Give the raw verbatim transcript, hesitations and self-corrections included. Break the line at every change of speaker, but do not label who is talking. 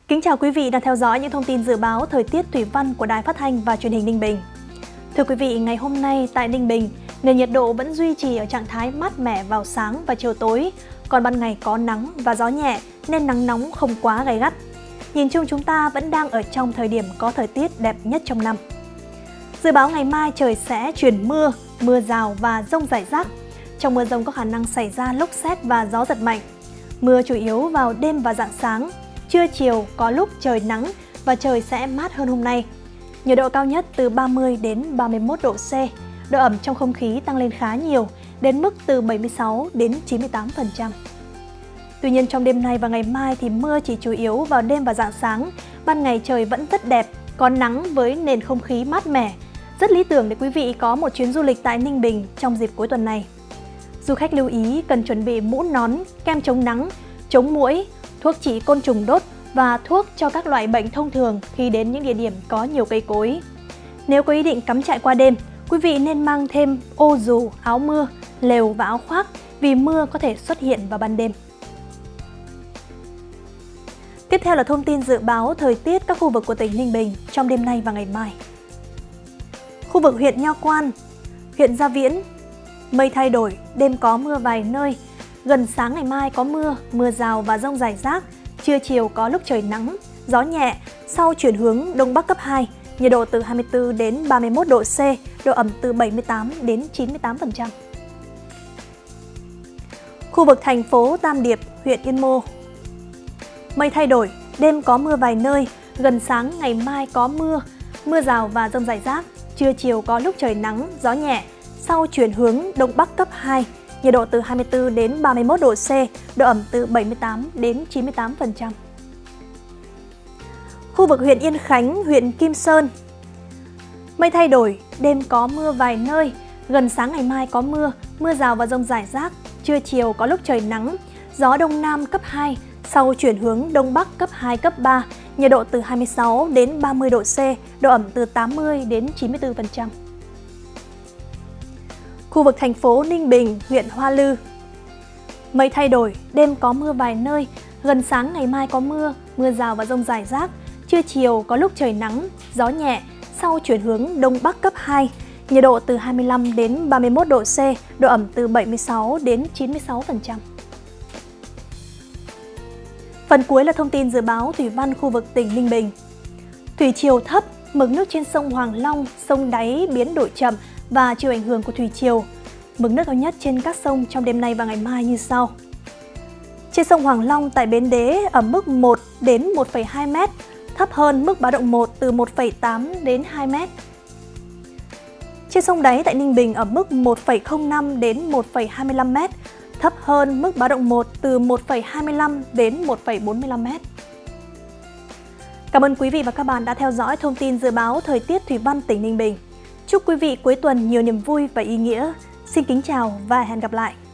Kính chào quý vị đang theo dõi những thông tin dự báo thời tiết thủy văn của Đài Phát thanh và Truyền hình Ninh Bình. Thưa quý vị, ngày hôm nay tại Ninh Bình, nền nhiệt độ vẫn duy trì ở trạng thái mát mẻ vào sáng và chiều tối, còn ban ngày có nắng và gió nhẹ nên nắng nóng không quá gay gắt. Nhìn chung chúng ta vẫn đang ở trong thời điểm có thời tiết đẹp nhất trong năm. Dự báo ngày mai trời sẽ chuyển mưa, mưa rào và dông rải rác. Trong mưa dông có khả năng xảy ra lốc sét và gió giật mạnh. Mưa chủ yếu vào đêm và rạng sáng. Trưa chiều có lúc trời nắng và trời sẽ mát hơn hôm nay. Nhiệt độ cao nhất từ ba mươi đến ba mươi mốt độ C. Độ ẩm trong không khí tăng lên khá nhiều, đến mức từ bảy mươi sáu đến chín mươi tám phần trăm. Tuy nhiên trong đêm nay và ngày mai thì mưa chỉ chủ yếu vào đêm và rạng sáng. Ban ngày trời vẫn rất đẹp, có nắng với nền không khí mát mẻ. Rất lý tưởng để quý vị có một chuyến du lịch tại Ninh Bình trong dịp cuối tuần này. Du khách lưu ý cần chuẩn bị mũ nón, kem chống nắng, chống muỗi, thuốc trị côn trùng đốt và thuốc cho các loại bệnh thông thường khi đến những địa điểm có nhiều cây cối. Nếu có ý định cắm trại qua đêm, quý vị nên mang thêm ô dù, áo mưa, lều và áo khoác vì mưa có thể xuất hiện vào ban đêm. Tiếp theo là thông tin dự báo thời tiết các khu vực của tỉnh Ninh Bình trong đêm nay và ngày mai. Khu vực huyện Nho Quan, huyện Gia Viễn, mây thay đổi, đêm có mưa vài nơi. Gần sáng ngày mai có mưa, mưa rào và dông rải rác. Trưa chiều có lúc trời nắng, gió nhẹ, sau chuyển hướng Đông Bắc cấp hai, nhiệt độ từ hai mươi tư đến ba mươi mốt độ C, độ ẩm từ bảy mươi tám đến chín mươi tám phần trăm. Khu vực thành phố Tam Điệp, huyện Yên Mô. Mây thay đổi, đêm có mưa vài nơi, gần sáng ngày mai có mưa, mưa rào và dông rải rác. Trưa chiều có lúc trời nắng, gió nhẹ, sau chuyển hướng Đông Bắc cấp hai, nhiệt độ từ hai mươi tư đến ba mươi mốt độ C, độ ẩm từ bảy mươi tám đến chín mươi tám phần trăm. Khu vực huyện Yên Khánh, huyện Kim Sơn. Mây thay đổi, đêm có mưa vài nơi, gần sáng ngày mai có mưa, mưa rào và dông rải rác. Trưa chiều có lúc trời nắng, gió Đông Nam cấp hai, sau chuyển hướng Đông Bắc cấp hai, cấp ba, nhiệt độ từ hai mươi sáu đến ba mươi độ C, độ ẩm từ tám mươi đến chín mươi tư phần trăm. Khu vực thành phố Ninh Bình, huyện Hoa Lư. Mây thay đổi, đêm có mưa vài nơi, gần sáng ngày mai có mưa, mưa rào và dông rải rác. Trưa chiều có lúc trời nắng, gió nhẹ, sau chuyển hướng Đông Bắc cấp hai, nhiệt độ từ hai mươi lăm đến ba mươi mốt độ C, độ ẩm từ bảy mươi sáu đến chín mươi sáu phần trăm. Phần cuối là thông tin dự báo thủy văn khu vực tỉnh Ninh Bình. Thủy triều thấp, mực nước trên sông Hoàng Long, sông Đáy biến đổi chậm và chịu ảnh hưởng của thủy triều. Mực nước cao nhất trên các sông trong đêm nay và ngày mai như sau. Trên sông Hoàng Long tại Bến Đế ở mức một đến một phẩy hai mét, thấp hơn mức báo động một từ một phẩy tám đến hai mét. Trên sông Đáy tại Ninh Bình ở mức một phẩy không năm đến một phẩy hai mươi lăm mét, thấp hơn mức báo động một từ một phẩy hai mươi lăm đến một phẩy bốn mươi lăm mét. Cảm ơn quý vị và các bạn đã theo dõi thông tin dự báo thời tiết thủy văn tỉnh Ninh Bình. Chúc quý vị cuối tuần nhiều niềm vui và ý nghĩa. Xin kính chào và hẹn gặp lại!